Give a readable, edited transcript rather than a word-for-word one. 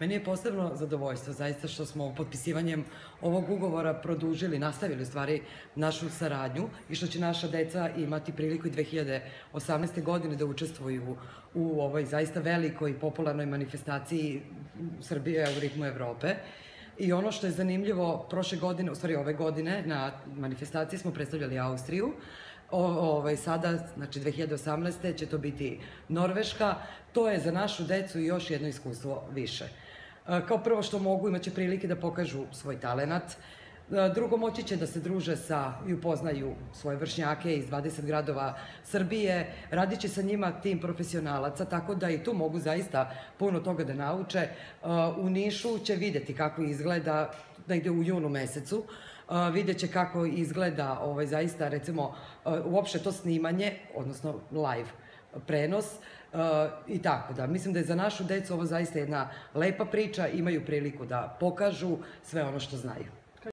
Meni je posebno zadovoljstvo, zaista, što smo potpisivanjem ovog ugovora produžili, nastavili u stvari našu saradnju i što će naša deca imati priliku i 2018. godine da učestvuju u ovoj zaista velikoj i popularnoj manifestaciji Srbije u ritmu Evrope. I ono što je zanimljivo, prošle godine, u stvari ove godine, na manifestaciji smo predstavljali Austriju. Sada, znači 2018. će to biti Norveška. To je za našu decu još jedno iskustvo više. Kao prvo što mogu, imaće prilike da pokažu svoj talenat. Drugo, moći će da se druže i upoznaju svoje vršnjake iz 20 gradova Srbije. Radit će sa njima tim profesionalaca, tako da i tu mogu zaista puno toga da nauče. U Nišu će videti kako izgleda, negde u junu mesecu, vidjet će kako izgleda zaista, recimo, uopšte to snimanje, odnosno live prenos i tako da. Mislim da je za našu decu ovo zaista jedna lepa priča, imaju priliku da pokažu sve ono što znaju.